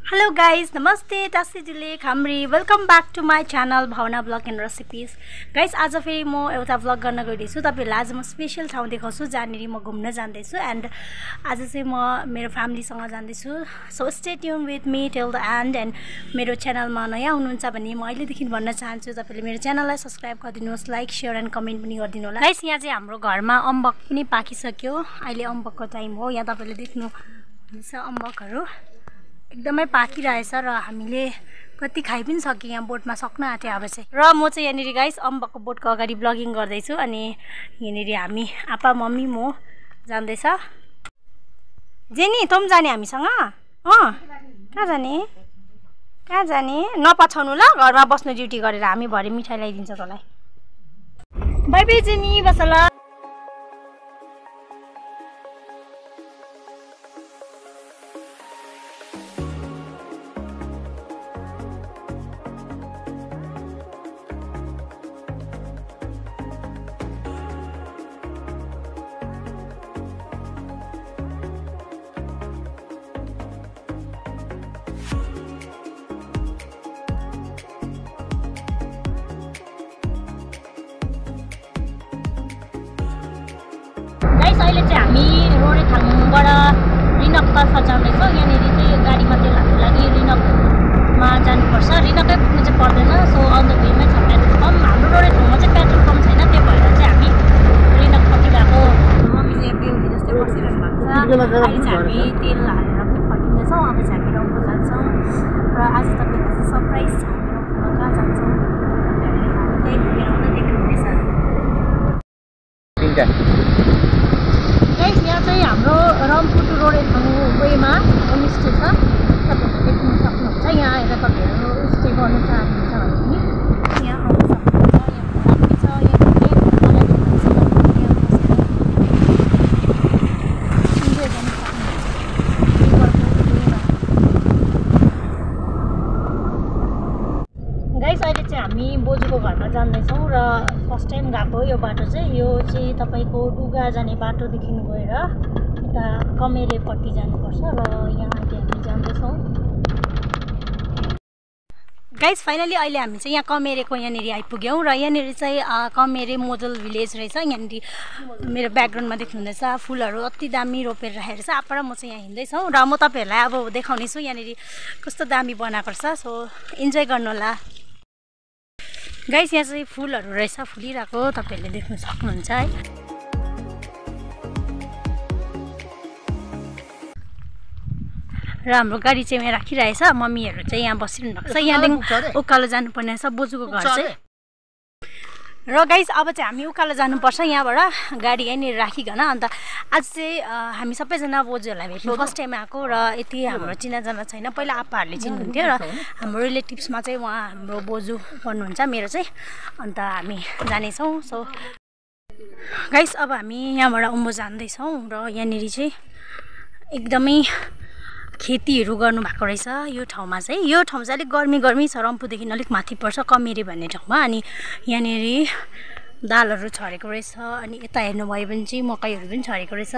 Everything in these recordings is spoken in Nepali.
Hello guys, namaste, tasijule khamri. Welcome back to my channel Bhawana Vlog and Recipes. Guys, आज फेरि म एउटा vlog गर्न गइरहेछु। तपाईहरुलाई आज म स्पेशल ठाउँ देखाउँछु जहाँनेरि म घुम्न जान्दैछु and आज चाहिँ म मेरो फ्यामिलीसँग जान्दैछु। So stay tuned with me till the end and मेरो च्यानलमा नयाँ हुनुहुन्छ भने म अहिलेदेखि भन्न चाहन्छु तपाईले मेरो च्यानललाई सब्स्क्राइब गरिदिनुहोस्, लाइक, शेयर एन्ड कमेन्ट पनि गरिदिनु होला। गाइस, यहाँ चाहिँ हाम्रो घरमा अम्बक पनि पाकिसक्यो। अहिले अम्बकको टाइम हो। यहाँ तपाईले देख्नु हुन्छ अम्बकहरु एकदमै पाकिरहेछ र हामीले कति खाइ पनि सके। यहाँ बोटमा सक्न आट्यो अब चाहिँ। र म चाहिँ यहाँनेरि गाइस अम्बकको बोटको अगाडि ब्लगिङ गर्दैछु अनि यहाँनेरि हामी आप्पा मम्मी म जान्दैछ। जेनी तँ पनि जाने हामीसँग? कहाँ जाने? कहाँ जाने? नपछाउनु ल, घरमा बस्नु ड्युटी गरेर। हामी भरे मिठाई ल्याइदिन्छ तँलाई। बाइ बाइ जेनी, बस ल। अहिले चाहिँ हामी रोडेथाङबाट रिनकतर्फ जाँदैछौँ। यहाँनिर चाहिँ गाडीमा तेल हाल्नु लागि रिनकमा जानुपर्छ। रिनकै पुग्नु चाहिँ पर्दैन। सो अन द वेमै छ पेट्रोल पम्प। हाम्रो रोडेथाङमा चाहिँ पेट्रोल पम्प छैन, त्यही भएर चाहिँ हामी रिनकपट्टि गएको। मम्मी चाहिँ बेलुकी जस्तै बसिरहनु भएको छ। अहिले चाहिँ हामी तेल हालेर पनि फर्किँदैछौँ। अब चाहिँ हामी रम्फू जान्छौँ र आज तपाईँलाई चाहिँ सरप्राइज छ। हामी रम्फूमा कहाँ जान्छौँ त्यही हेराउँदै देख्नुहुनेछ। गाइस, यहाँ चाहिँ हाम्रो रम्फू टु रोडेथाङ वेमा होमस्टे छ। तपाईँहरूले देख्न सक्नुहुन्छ। यहाँ आएर तपाईँहरू स्टे गर्नु चाहनुहुन्छ भने पनि यहाँ आउनु सक्नुहुन्छ। यहाँ राम्रो छ। यहाँ इन्जोय गर्नु सक्नुहुन्छ। गाइस, अहिले चाहिँ हामी बोजूको घरमा जाँदैछौँ र फर्स्ट टाइम गएको यो बाटो चाहिँ। यो चाहिँ तपाईँको डुगा जाने बाटोदेखि गएर यता कमेरेपट्टि जानुपर्छ र यहाँ अहिले हामी जाँदैछौँ। गाइस, फाइनली अहिले हामी चाहिँ यहाँ कमेरेको यहाँनिर आइपुग्यौँ र यहाँनिर चाहिँ कमेरे मोडल भिलेज रहेछ। यहाँनिर मेरो ब्याकग्राउन्डमा देख्नुहुँदैछ फुलहरू अति दामी रोपेर राखेको छ। आप्पा र म चाहिँ यहाँ हिँड्दैछौँ र म तपाईँहरूलाई अब देखाउने छु यहाँनिर कस्तो दामी बनाएको छ। सो इन्जोय गर्नु होला। गाइस, यहाँ चाहिँ फुलहरू रहेछ, फुलिरहेको तपाईँहरूले देख्न सक्नुहुन्छ है। र हाम्रो गाडी चाहिँ यहाँ राखिरहेछ। मम्मीहरू चाहिँ यहाँ बसिरहनु भएको छ। यहाँदेखि उकालो जानुपर्ने रहेछ बोजूको घर चाहिँ। र गाइस, अब चाहिँ हामी उकालो जानुपर्छ यहाँबाट गाडी यहीँनिर राखिकन। अन्त आज चाहिँ हामी सबैजना बोजूहरूलाई भेट्नु फर्स्ट टाइम आएको र यति हाम्रो चिनाजाना छैन। पहिला आप्पाहरूले चिन्नुहुन्थ्यो र हाम्रो रिलेटिभ्समा चाहिँ उहाँ हाम्रो बोजू भन्नुहुन्छ मेरो चाहिँ। अन्त हामी जानेछौँ। सो गाइस, अब हामी यहाँबाट उम्बो जाँदैछौँ र यहाँनिर चाहिँ एकदमै खेतीहरू गर्नुभएको रहेछ यो ठाउँमा चाहिँ। यो ठाउँ चाहिँ अलिक गर्मी छ। रम्फूदेखि अलिक माथि पर्छ कमेरे भन्ने ठाउँमा। अनि यहाँनिर दालहरू छरेको रहेछ। अनि यता हेर्नुभयो भने चाहिँ मकैहरू पनि छरेको रहेछ।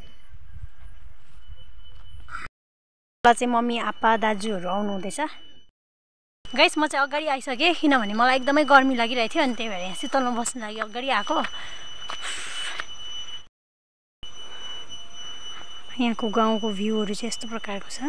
चाहिँ मम्मी आप्पा दाजुहरू आउनु हुँदैछ। गाइस, म चाहिँ अगाडि आइसकेँ किनभने मलाई एकदमै गर्मी लागिरहेको थियो। अनि त्यही भएर यहाँ शीतलमा बस्नु लागि अगाडि आएको। यहाँको गाउँको भ्यूहरू चाहिँ यस्तो प्रकारको छ।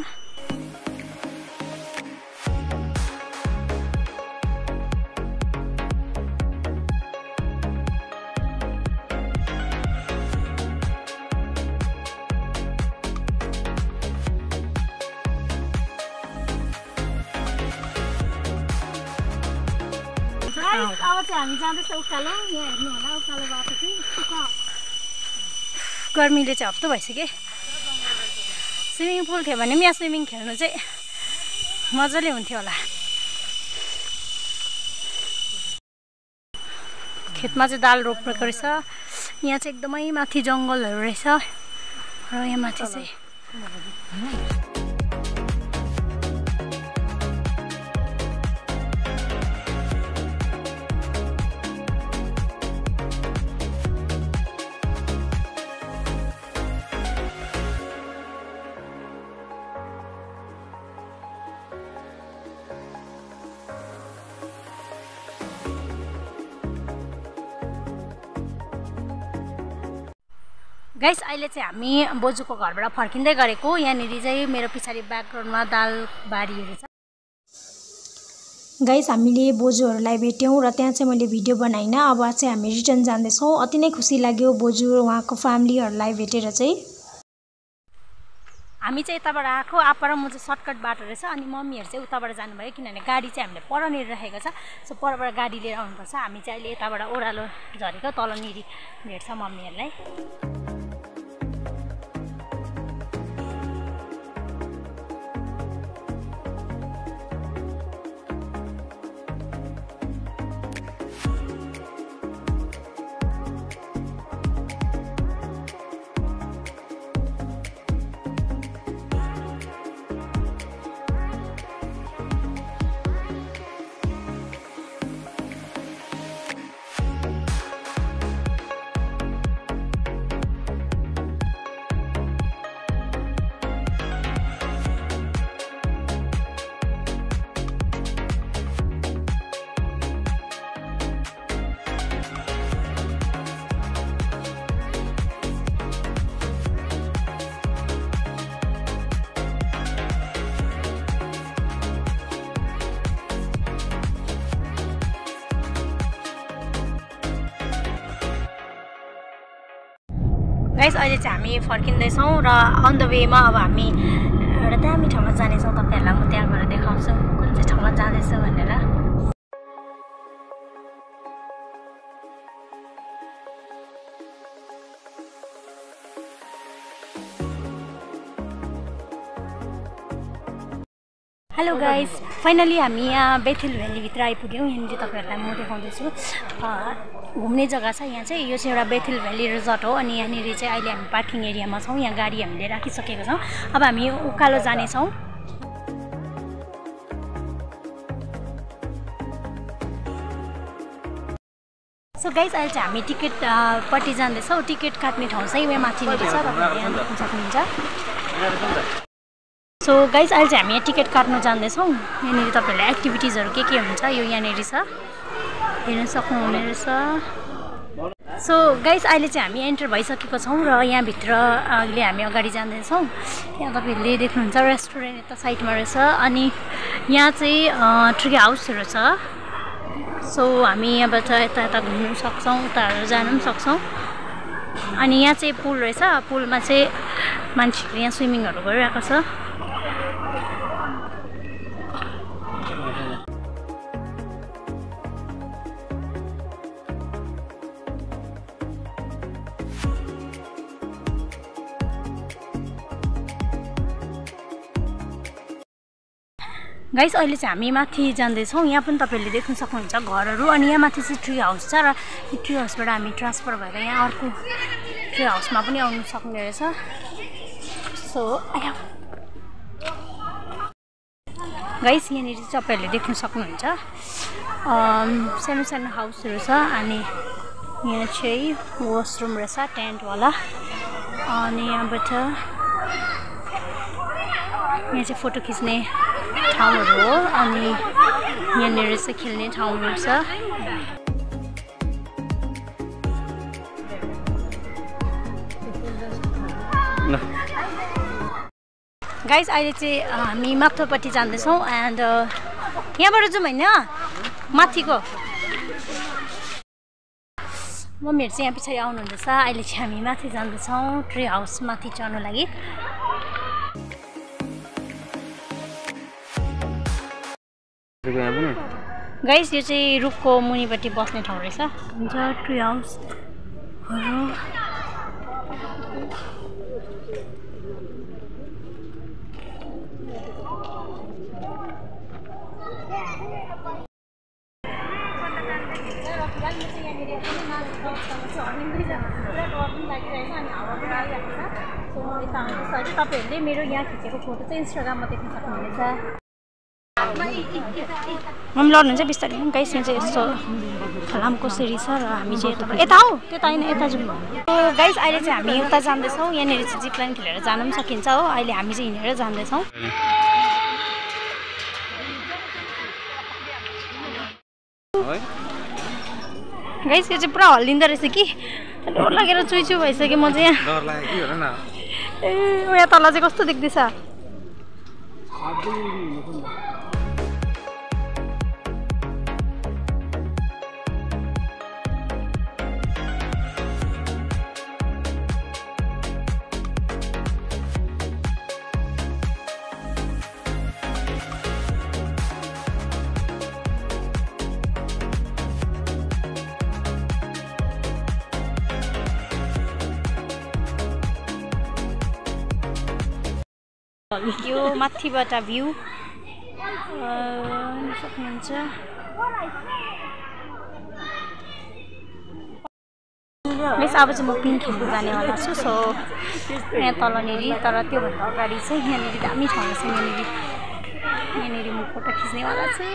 अब चाहिँ हामी जाँदैछ उकालो। यहाँ हेर्नु होला उकालो बाटो चाहिँ गर्मीले चाहिँ हप्तो भइसक्यो। स्विमिङ पुल थियो भने पनि यहाँ स्विमिङ खेल्नु चाहिँ मजाले हुन्थ्यो होला। खेतमा चाहिँ दाल रोपेको रहेछ। यहाँ चाहिँ एकदमै माथि जङ्गलहरू रहेछ र यहाँ माथि चाहिँ गाइस अहिले चाहिँ हामी बोजूको घरबाट फर्किँदै गरेको। यहाँनिर चाहिँ मेरो पछाडि ब्याकग्राउन्डमा दाल बारीहरू छ। गाइस हामीले बोजूहरूलाई भेट्यौँ र त्यहाँ चाहिँ मैले भिडियो बनाइनँ। अब चाहिँ हामी रिटर्न जाँदैछौँ। अति नै खुसी लाग्यो बोजू उहाँको फ्यामिलीहरूलाई भेटेर चाहिँ। हामी चाहिँ यताबाट आएको, आपा र म चाहिँ सर्टकट बाटो रहेछ अनि मम्मीहरू चाहिँ उताबाट जानुभयो किनभने गाडी चाहिँ हामीले परनिर राखेको छ। सो परबाट गाडी लिएर आउनुपर्छ। हामी चाहिँ अहिले यताबाट ओह्रालो झरेको तलनिर भेट्छ मम्मीहरूलाई। गाइस अहिले चाहिँ हामी फर्किँदैछौँ र अन द वेमा अब हामी एउटा दामी ठाउँमा जानेछौँ। तपाईँहरूलाई म त्यहाँ गएर देखाउँछु कुन चाहिँ ठाउँमा जाँदैछु भनेर। हेलो गाइस, फाइनली हामी यहाँ बेथेल भ्यालीभित्र आइपुग्यौँ। यहाँनिर तपाईँहरूलाई म देखाउँदैछु घुम्ने जग्गा छ। यहाँ चाहिँ यो चाहिँ एउटा बेथेल भ्याली रिजोर्ट हो अनि यहाँनिर चाहिँ अहिले हामी पार्किङ एरियामा छौँ। यहाँ गाडी हामीले राखिसकेको छौँ। अब हामी उकालो जानेछौँ। सो गाइस अहिले चाहिँ हामी टिकट पट्टि जाँदैछौँ। टिकट काट्ने ठाउँ चाहिँ यहाँ माथिनिर छ, तपाईँहरूले यहाँ देख्न सक्नुहुन्छ। सो गाइस अहिले चाहिँ हामी यहाँ टिकट काट्नु जाँदैछौँ। यहाँनिर तपाईँहरूलाई एक्टिभिटिजहरू के हुन्छ यो यहाँनिर छ, हेर्न सक्नुहुने रहेछ। सो गाइस अहिले चाहिँ हामी एन्टर भइसकेको छौँ र यहाँभित्र अहिले हामी अगाडि जाँदैछौँ। यहाँ तपाईँहरूले देख्नुहुन्छ रेस्टुरेन्ट यता साइडमा रहेछ अनि यहाँ चाहिँ ट्री हाउसहरू छ। सो हामी यहाँबाट यता यता घुम्नु सक्छौँ, उताहरू जानु पनि सक्छौँ। अनि यहाँ चाहिँ पुल रहेछ, पुलमा चाहिँ मान्छेहरू यहाँ स्विमिङहरू गरिरहेको छ। गाइस अहिले चाहिँ हामी माथि जाँदैछौँ। यहाँ पनि तपाईँहरूले देख्न सक्नुहुन्छ घरहरू अनि यहाँ माथि चाहिँ ट्री हाउस छ र यो ट्री हाउसबाट हामी ट्रान्सफर भएर यहाँ अर्को ट्री हाउसमा पनि आउनु सक्ने रहेछ। सो गाइस यहाँनिर चाहिँ तपाईँहरूले देख्न सक्नुहुन्छ सानो सानो हाउसहरू छ अनि यहाँ चाहिँ वासरुम रहेछ टेन्टवाला अनि यहाँबाट यहाँ चाहिँ फोटो खिच्ने ठाउँहरू हो अनि यहाँनिर चाहिँ खेल्ने ठाउँहरू छ। गाइस अहिले चाहिँ हामी माथिल्लोपट्टि जाँदैछौँ एन्ड यहाँबाट जाउँ होइन माथिको। मम्मीहरू चाहिँ यहाँ पछाडि आउनुहुँदैछ। अहिले चाहिँ हामी माथि जाँदैछौँ ट्री हाउस माथि चढ्नु लागि। गाइस यो चाहिँ रुखको मुनिपट्टि बस्ने ठाउँ रहेछ। हुन्छ ट्री हाउसहरू। तपाईँहरूले मेरो यहाँ खिचेको फोटो चाहिँ इन्स्टाग्राममा देख्न सक्नुहुनेछ। मम्मी लड्नुहुन्छ बिस्तारै। गाइस यहाँ चाहिँ यस्तो फलामको सिँढी छ र हामी चाहिँ यता हौ त्यता होइन यता जाउँ। गाइस अहिले चाहिँ हामी उता जाँदैछौँ। यहाँनिर चाहिँ जिप लाइन खेलेर जानु पनि सकिन्छ हो। अहिले हामी चाहिँ हिँडेर जाँदैछौँ। गाइस यो चाहिँ पुरा हल्लिँदो रहेछ कि डर लागेर चुइचु भइसक्यो म चाहिँ यहाँ। डर लाग्यो कि हेर न। ए यहाँ तल चाहिँ कस्तो देख्दैछ? यो माथिबाट भ्यू सक्नुहुन्छ। गाइस अब चाहिँ म पिङ खेल्न जानेवाला छु। सो यहाँ तलनिर तर त्योभन्दा अगाडि चाहिँ यहाँनिर दामी ठाउँ छ। यहाँनिर म फोटो खिच्नेवाला छु।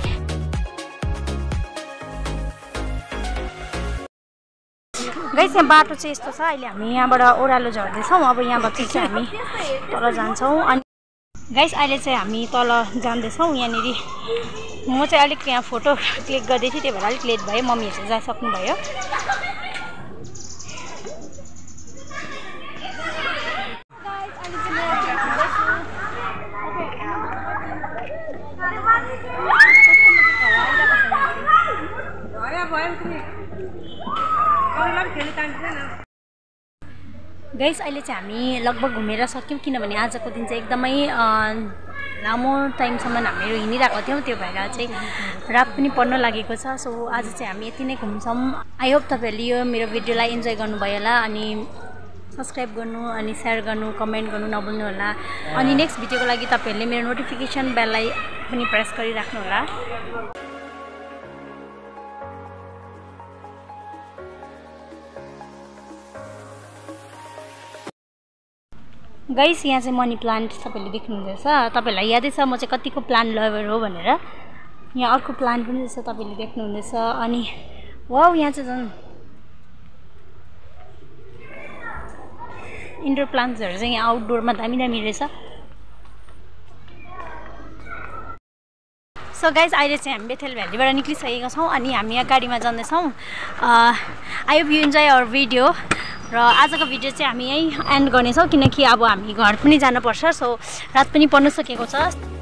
गाइस यहाँ बाटो चाहिँ यस्तो छ। अहिले हामी यहाँबाट ओह्रालो झर्दैछौँ। अब यहाँबाट चाहिँ हामी तल जान्छौँ। अनि गाइस अहिले चाहिँ हामी तल जाँदैछौँ। यहाँनिर म चाहिँ अलिक यहाँ फोटो क्लिक गर्दै थिएँ, त्यही भएर अलिक लेट भयो। मम्मीहरू चाहिँ जाइसक्नुभयो। गाइस अहिले चाहिँ हामी लगभग घुमेर सक्यौँ, किनभने आजको दिन चाहिँ एकदमै लामो टाइमसम्म हामीहरू हिँडिरहेको थियौँ। त्यो भएर चाहिँ रात पनि पर्न लागेको छ। सो आज चाहिँ हामी यति नै घुम्छौँ। आई होप तपाईँहरूले यो मेरो भिडियोलाई इन्जोय गर्नुभयो होला। अनि सब्सक्राइब गर्नु अनि सेयर गर्नु कमेन्ट गर्नु नभुल्नु होला। अनि नेक्स्ट भिडियोको लागि तपाईँहरूले मेरो नोटिफिकेसन बेललाई पनि प्रेस गरिराख्नु होला। गाइस यहाँ चाहिँ मनी प्लान्ट तपाईँले देख्नुहुँदैछ। तपाईँलाई यादै छ म चाहिँ कतिको प्लान्ट लभर हो भनेर। यहाँ अर्को प्लान्ट पनि रहेछ तपाईँले देख्नुहुँदैछ। अनि वाउ यहाँ चाहिँ झन् इन्डोर प्लान्ट्सहरू चाहिँ यहाँ आउटडोरमा दामी दामी रहेछ। सो गाइस अहिले चाहिँ हामी बेथेल भ्यालीबाट निक्लिसकेका छौँ। अनि हामी यहाँ गाडीमा जाँदैछौँ। I hope you enjoy our video. र आजको भिडियो चाहिँ हामी यहीँ एन्ड गर्नेछौँ, किनकि अब हामी घर पनि जानुपर्छ। सो रात पनि पर्न सकेको छ।